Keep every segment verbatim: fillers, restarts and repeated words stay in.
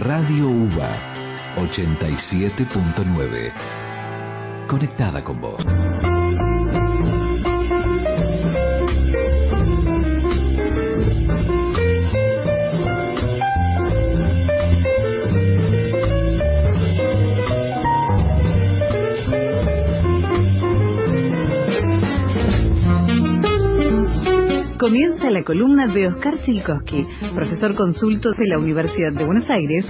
Radio UBA ochenta y siete punto nueve. Conectada con vos. Comienza la columna de Oscar Silkowski, profesor consulto de la Universidad de Buenos Aires.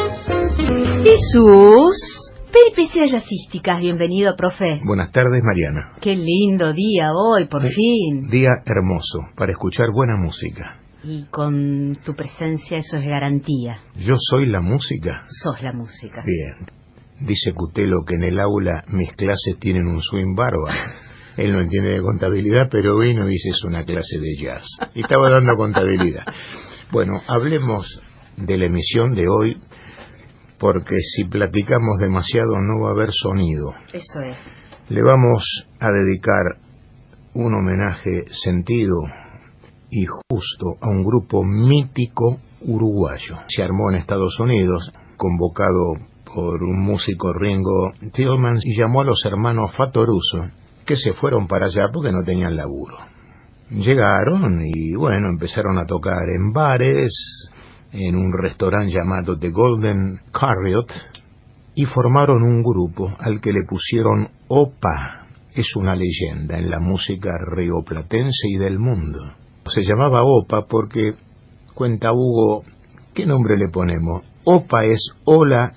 Y sus peripecias jazzísticas. Bienvenido, profe. Buenas tardes, Mariana. Qué lindo día hoy, por Un fin. Día hermoso para escuchar buena música. Y con tu presencia eso es garantía. ¿Yo soy la música? Sos la música. Bien. Dice Cutelo que en el aula mis clases tienen un swing bárbaro. Él no entiende de contabilidad, pero vino y dice es una clase de jazz. Y estaba dando contabilidad. Bueno, hablemos de la emisión de hoy, porque si platicamos demasiado no va a haber sonido. Eso es. Le vamos a dedicar un homenaje sentido y justo a un grupo mítico uruguayo. Se armó en Estados Unidos, convocado por un músico, Ringo Tillmans, y llamó a los hermanos Fattoruso, que se fueron para allá porque no tenían laburo. Llegaron y bueno, empezaron a tocar en bares, en un restaurante llamado The Golden Carriot, y formaron un grupo al que le pusieron Opa. Es una leyenda en la música rioplatense y del mundo. Se llamaba Opa porque, cuenta Hugo, ¿qué nombre le ponemos? Opa es hola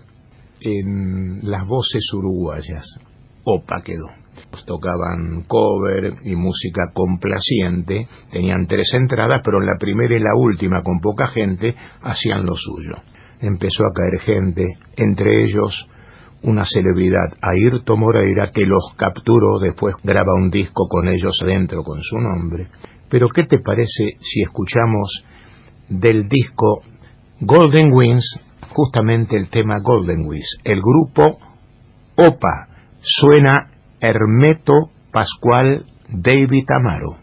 en las voces uruguayas. Opa quedó. Tocaban cover y música complaciente, tenían tres entradas, pero en la primera y la última, con poca gente, hacían lo suyo. Empezó a caer gente, entre ellos una celebridad, Airto Moreira, que los capturó, después graba un disco con ellos adentro con su nombre. Pero ¿qué te parece si escuchamos del disco Golden Wings, justamente el tema Golden Wings? El grupo Opa, suena Hermeto Pascual David Amaro.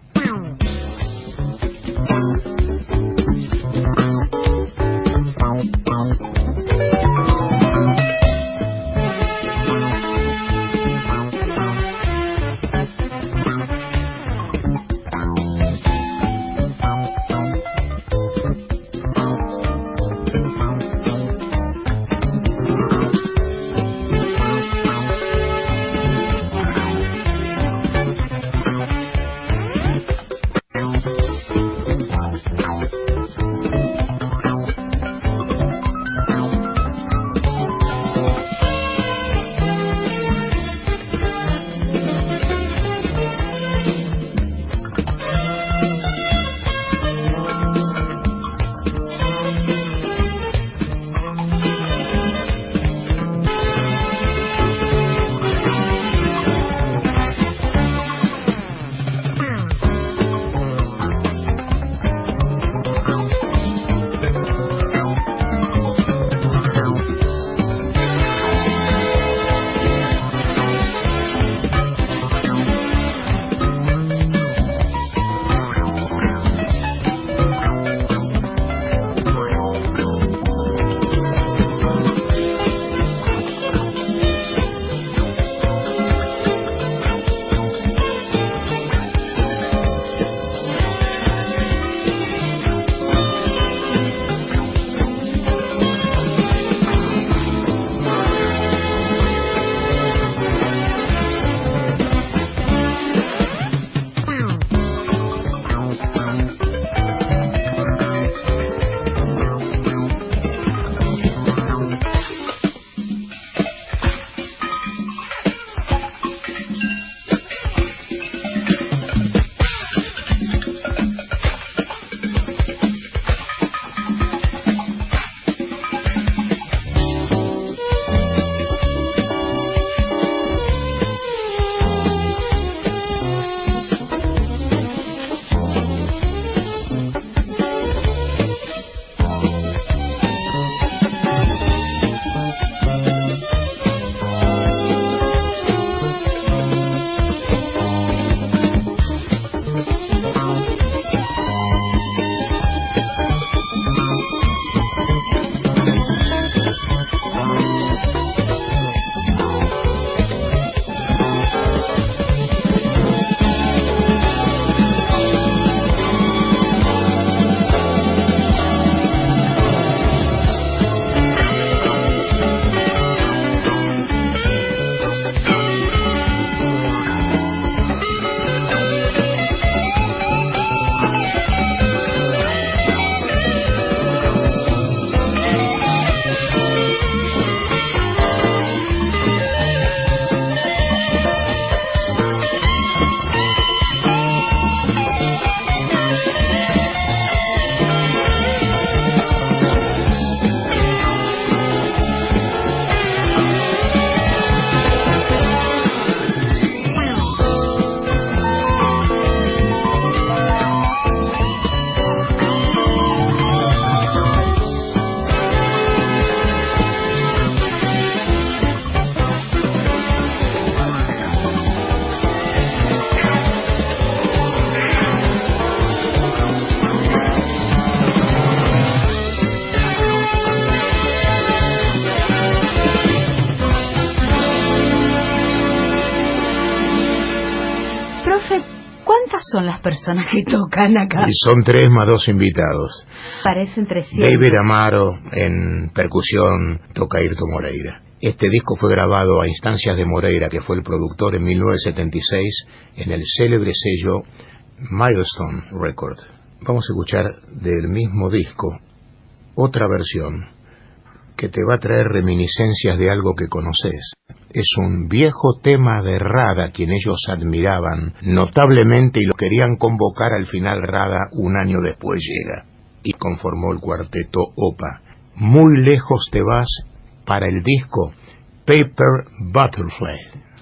son las personas que tocan acá. Y son tres más dos invitados. Parecen trescientos. David Amaro en percusión, toca Ayrton Moreira. Este disco fue grabado a instancias de Moreira, que fue el productor en mil novecientos setenta y seis en el célebre sello Milestone Record. Vamos a escuchar del mismo disco otra versión que te va a traer reminiscencias de algo que conoces. Es un viejo tema de Rada, quien ellos admiraban notablemente y lo querían convocar. Al final Rada un año después llega y conformó el cuarteto Opa. Muy lejos te vas, para el disco Paper Butterfly.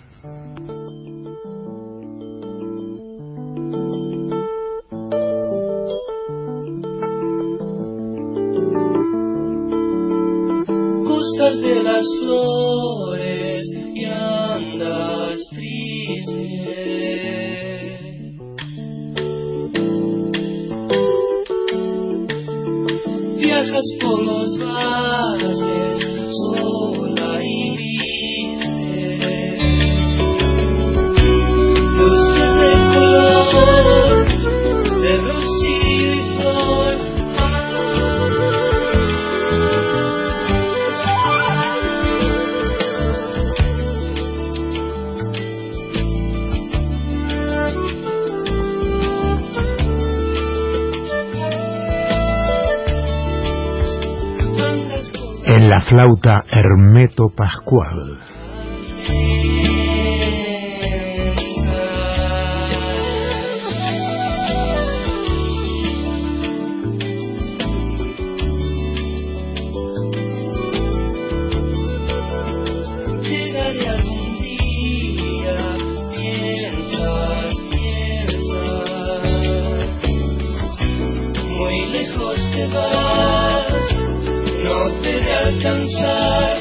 Gustas de las flores y andas triste. Viajas por los valles sola y triste. Luces de color, de rocío y flor. En la flauta Hermeto Pascual. Llegaré algún día, piensas, piensas. Muy lejos te vas, no te de alcanzar.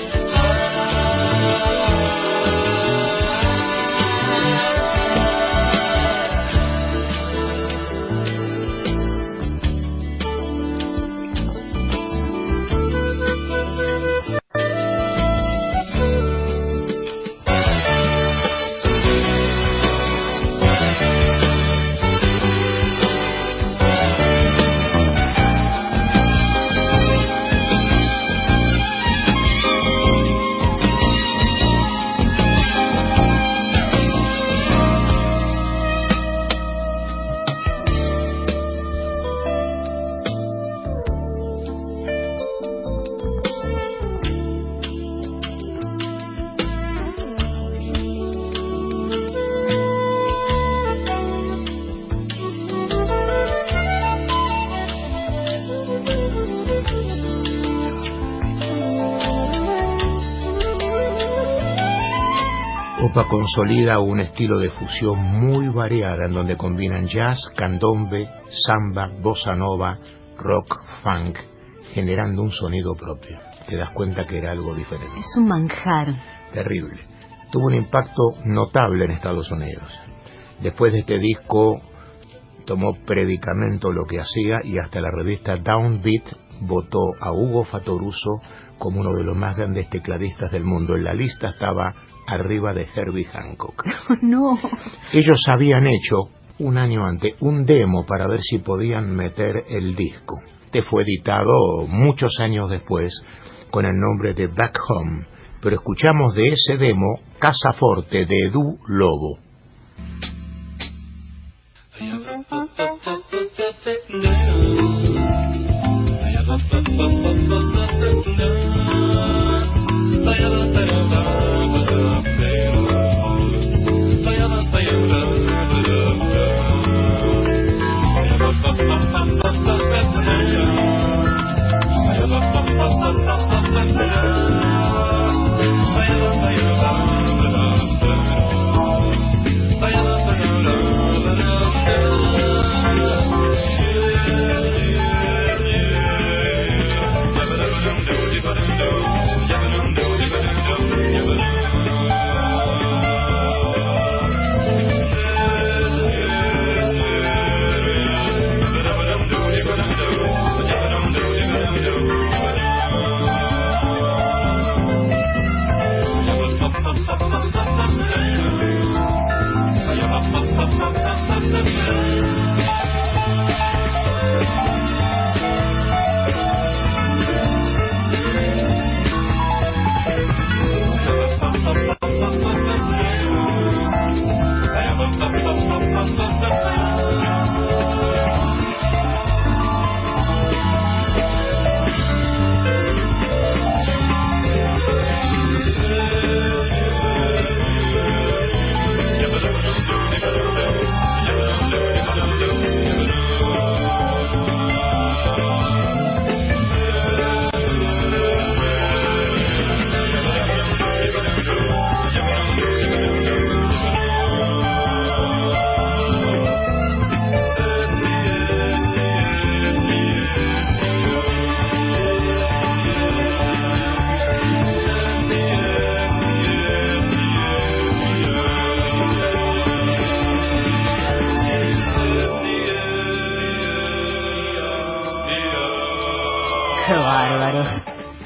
Opa consolida un estilo de fusión muy variada en donde combinan jazz, candombe, samba, bossa nova, rock, funk, generando un sonido propio. Te das cuenta que era algo diferente. Es un manjar. Terrible. Tuvo un impacto notable en Estados Unidos. Después de este disco tomó predicamento lo que hacía y hasta la revista Downbeat votó a Hugo Fattoruso como uno de los más grandes tecladistas del mundo. En la lista estaba arriba de Herbie Hancock. No. Ellos habían hecho un año antes un demo para ver si podían meter el disco. Este fue editado muchos años después con el nombre de Back Home, pero escuchamos de ese demo Casaforte de Edu Lobo.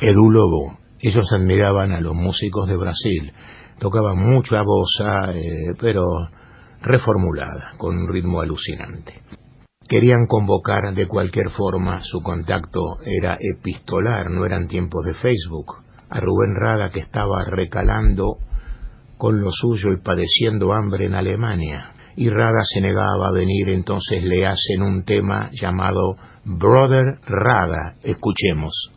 Edu Lobo. Ellos admiraban a los músicos de Brasil. Tocaban mucha bossa, eh, pero reformulada, con un ritmo alucinante. Querían convocar de cualquier forma, su contacto era epistolar, no eran tiempos de Facebook. A Rubén Rada, que estaba recalando con lo suyo y padeciendo hambre en Alemania. Y Rada se negaba a venir, entonces le hacen un tema llamado Brother Rada. Escuchemos.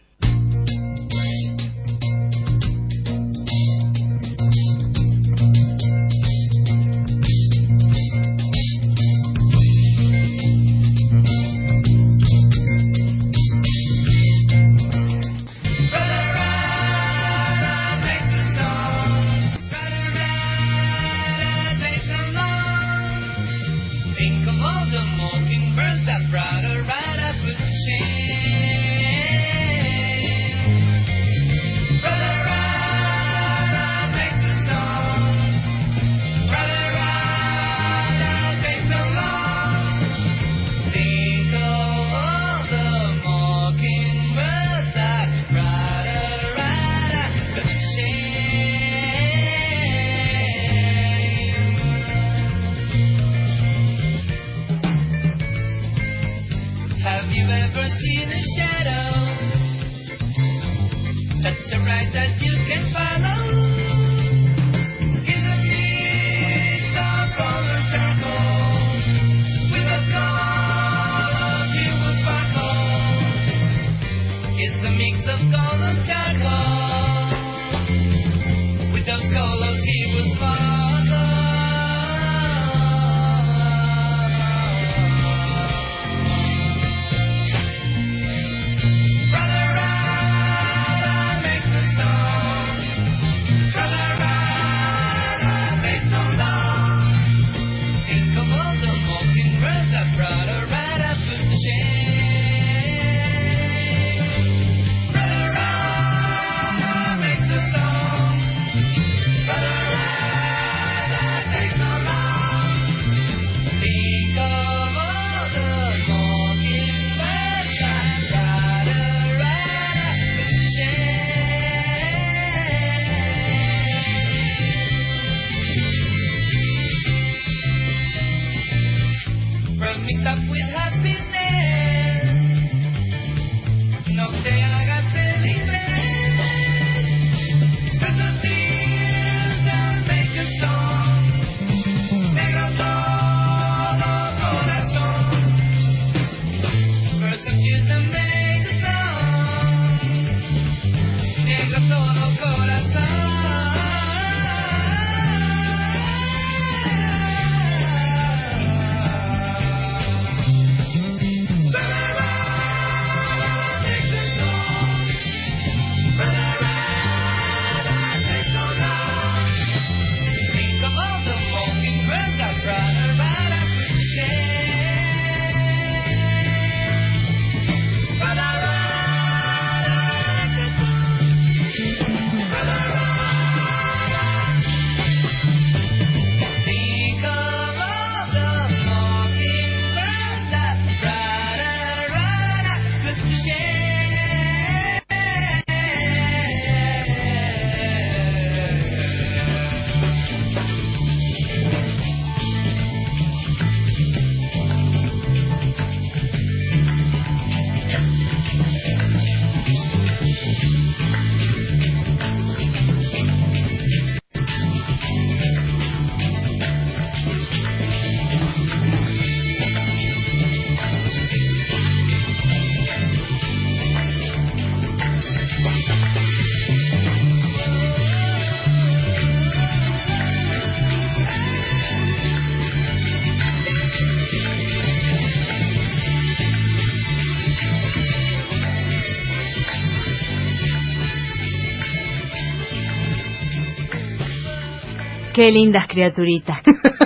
Qué lindas criaturitas.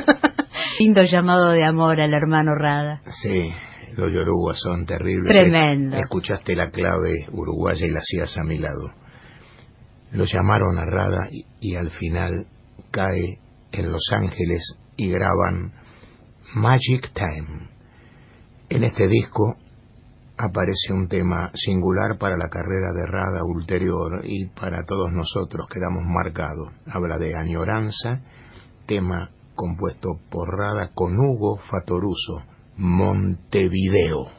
Lindo llamado de amor al hermano Rada. Sí, los yoruguas son terribles. Tremendo. Escuchaste la clave uruguaya y la hacías a mi lado. Lo llamaron a Rada y, y al final cae en Los Ángeles y graban Magic Time. En este disco aparece un tema singular para la carrera de Rada ulterior y para todos nosotros quedamos marcados. Habla de añoranza, tema compuesto por Rada con Hugo Fattoruso, Montevideo.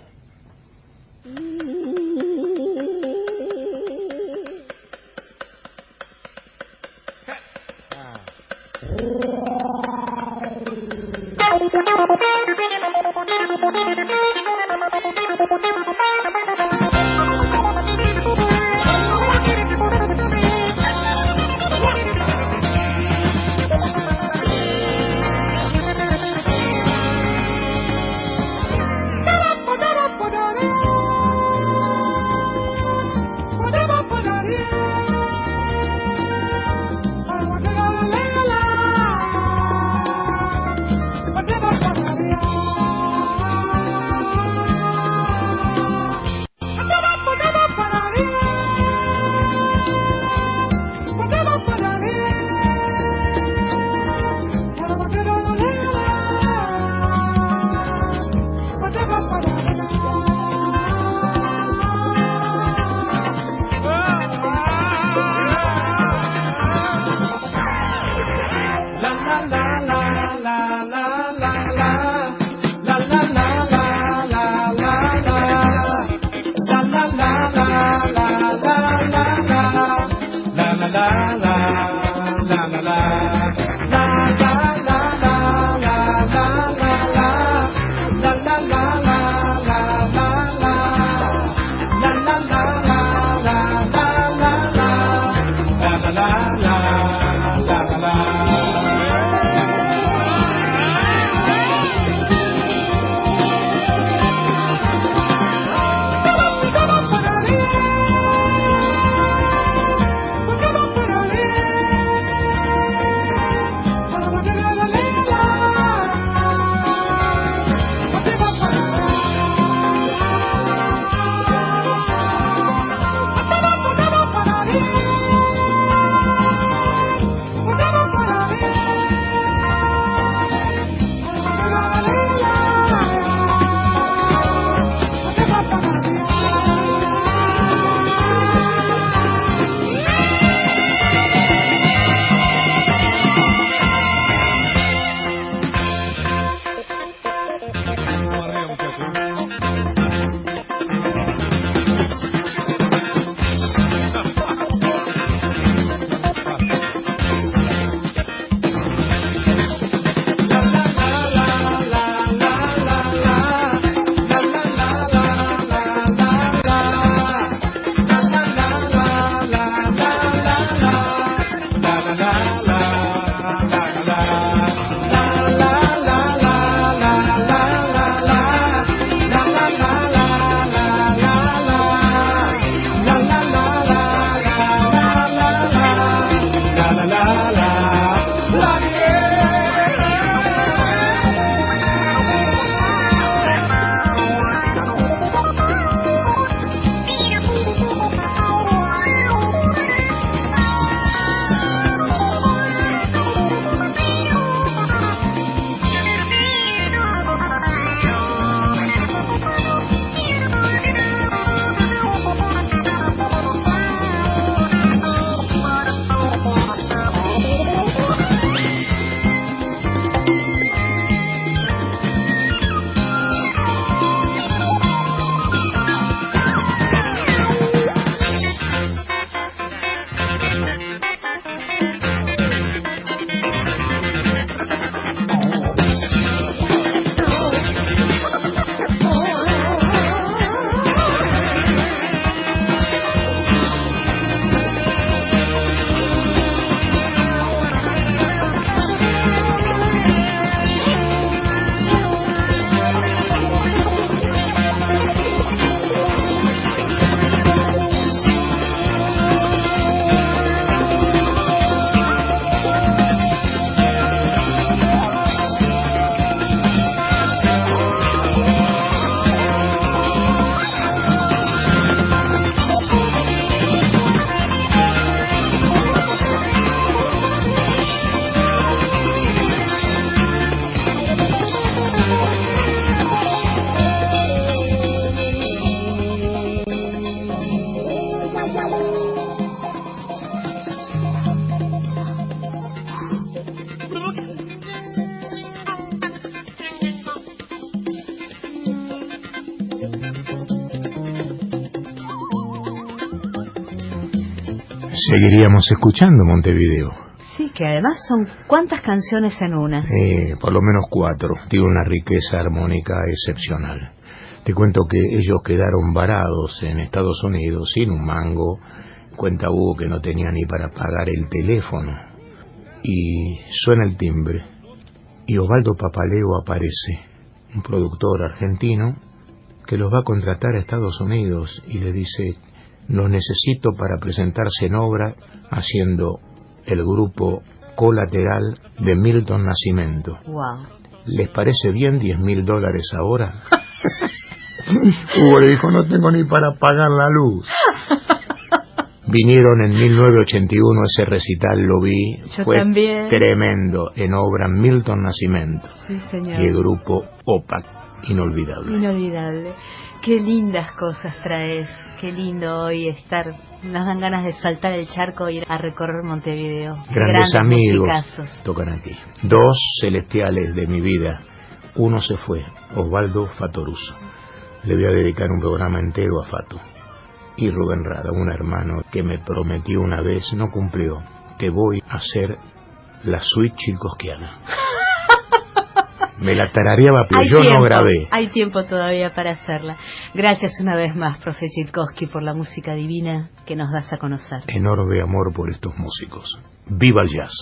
seguiríamos escuchando Montevideo. Sí, que además son ¿cuántas canciones en una? Eh, por lo menos cuatro. Tiene una riqueza armónica excepcional. Te cuento que ellos quedaron varados en Estados Unidos sin un mango. Cuenta Hugo que no tenía ni para pagar el teléfono. Y suena el timbre. Y Osvaldo Papaleo aparece, un productor argentino que los va a contratar a Estados Unidos y le dice: los necesito para presentarse en obra haciendo el grupo colateral de Milton Nascimento. Wow. ¿Les parece bien diez mil dólares ahora? Hugo le dijo: no tengo ni para pagar la luz. Vinieron en mil novecientos ochenta y uno, ese recital lo vi. Yo fue también. Tremendo, en obra Milton Nascimento. Sí, señor. Y el grupo O P A C, inolvidable. Inolvidable. Qué lindas cosas traes. Qué lindo hoy estar. Nos dan ganas de saltar el charco e ir a recorrer Montevideo. Grandes amigos musicazos. tocan aquí. Dos celestiales de mi vida. Uno se fue, Osvaldo Fatoruso. Le voy a dedicar un programa entero a Fato. Y Rubén Rada, un hermano que me prometió una vez, no cumplió: te voy a hacer la suite chilcosquiana. Me la tarareaba, pero Hay yo tiempo, no grabé. Hay tiempo todavía para hacerla. Gracias una vez más, profe Chilkowski, por la música divina que nos das a conocer. Enorme amor por estos músicos. ¡Viva el jazz!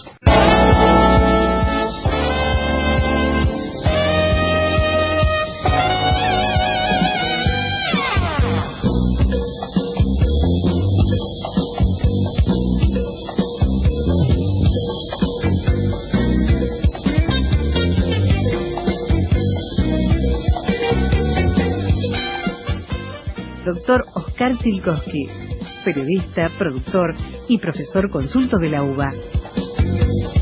Doctor Oscar Chilkowski, periodista, productor y profesor consulto de la U B A.